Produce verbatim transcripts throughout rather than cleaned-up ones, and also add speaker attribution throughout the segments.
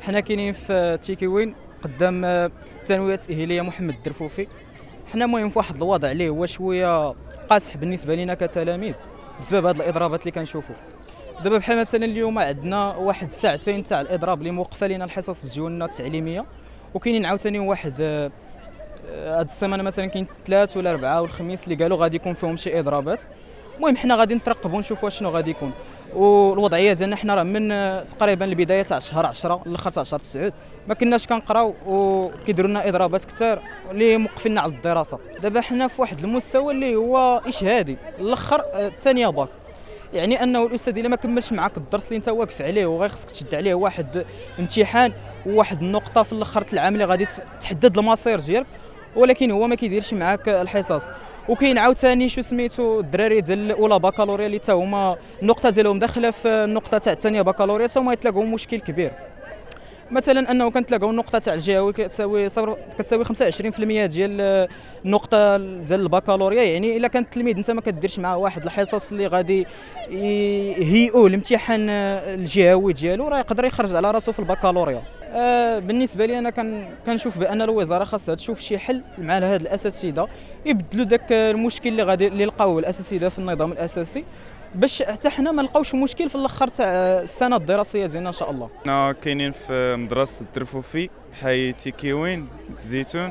Speaker 1: حنا كاينين في تيكيوين قدام الثانويه التاهيليه محمد الدرفوفي. حنا المهم في واحد الوضع اللي هو شويه قاصح بالنسبه لنا كتلاميذ بسبب هاد الاضرابات اللي كنشوفوا دابا. بحال مثلا اليوم عندنا واحد الساعتين تاع الاضراب اللي موقفه لنا الحصص ديالنا التعليميه، وكاينين عاوتاني واحد هاد السيمانه مثلا كاين ثلاث ولا اربعه والخميس اللي قالوا غادي يكون فيهم شي اضرابات. المهم حنا غادي نترقبوا ونشوفوا شنو غادي يكون. والوضعيه ديالنا حنا راه من تقريبا البدايه تاع شهر عشرة الاخر تاع شهر تسعود ما كناش كنقراو وكيديروا لنا اضرابات كثار اللي موقفيننا على الدراسه. دابا حنا في واحد المستوى اللي هو اشهادي الاخر الثانيه باك، يعني انه الاستاذ الا ما كملش معاك الدرس اللي انت واقف عليه وغيخصك تشد عليه واحد امتحان وواحد النقطه في الاخر العام اللي غادي تحدد المصير ديالك، ولكن هو ما كيديرش معاك الحصص. وكاين عاوتاني شو سميتو الدراري ديال الاولى بكالوريا اللي تا هما النقطه ديالهم داخله في النقطه تاع الثانيه بكالوريا، تا هما يتلاقاو مشكل كبير. مثلا انه كنتلاقاو النقطه تاع الجهوي كتساوي كتساوي خمسة وعشرين بالمئة ديال النقطه ديال البكالوريا، يعني الا كان التلميذ انت ما كديرش معاه واحد الحصص اللي غادي يهيئوه الامتحان الجهوي ديالو راه يقدر يخرج على راسو في البكالوريا. آه بالنسبه لي انا كنشوف بان الوزاره خاصها تشوف شي حل مع هاد الاساتذه يبدلوا داك المشكل اللي غادي اللي لقاوه الاساتذه في النظام الاساسي، باش حتى حنا ما نلقاوش مشكل في الاخر تاع السنه الدراسيه ديالنا ان شاء الله.
Speaker 2: حنا كاينين في مدرسه الدرفوفي حي تيكيوين الزيتون.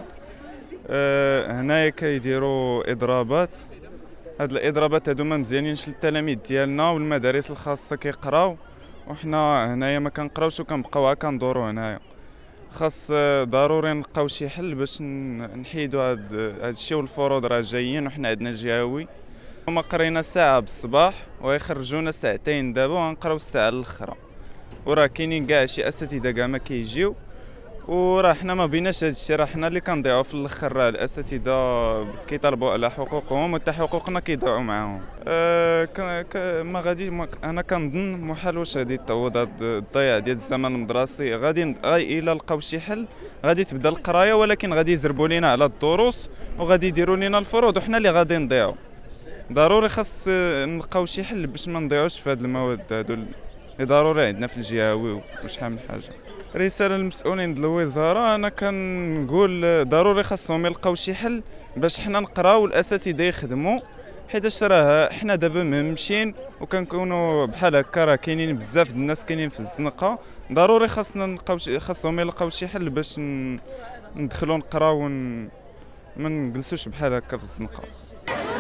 Speaker 2: أه هنايا كيديروا اضرابات. هاد الاضرابات هادو ما مزيانينش للتلاميذ ديالنا والمدارس الخاصه كيقراو، وحنا هنايا ما كنقراوش وكنبقاو هكا ندورو هنايا. خاص ضروري نلقاو شي حل باش نحيدوا هاد هاد الشيء، والفروض راه جايين وحنا عندنا الجهوي. هما قرينا ساعه بالصباح ويخرجونا ساعتين دابا وغنقراو الساعه الاخرى، وراه كاينين كاع شي اساتذه كاع ما كيجيو، وراه حنا ما بيناش هاد الشيء، راه حنا اللي كنضيعوا في الاخر. راه الاساتذه كيطالبوا على حقوقهم وحتى حقوقنا كيضيعوا معاهم. أه ما غادي انا كنظن محال واش غادي تعوض هاد الضياع ديال الزمن المدرسي. غادي الا لقاو شي حل غادي تبدا القرايه، ولكن غادي يزربوا لينا على الدروس وغادي يديروا لينا الفروض وحنا اللي غادي نضيعوا. ضروري خاص نلقاو شي حل باش ما نضيعوش في هاد المواد هادو اللي ضروري عندنا في الجهوي وشحال من حاجه. رساله للمسؤولين ديال الوزاره، انا كنقول ضروري خاصهم يلقاو شي حل باش حنا نقراو والاساتذه يخدموا، حيت راه حنا دابا مهمشين وكنكونوا بحال هكا. راه كاينين بزاف د الناس كاينين في الزنقه، ضروري خاصنا نلقاو خاصهم يلقاو شي حل باش ندخلوا نقراو وما نجلسوش بحال هكا في الزنقه.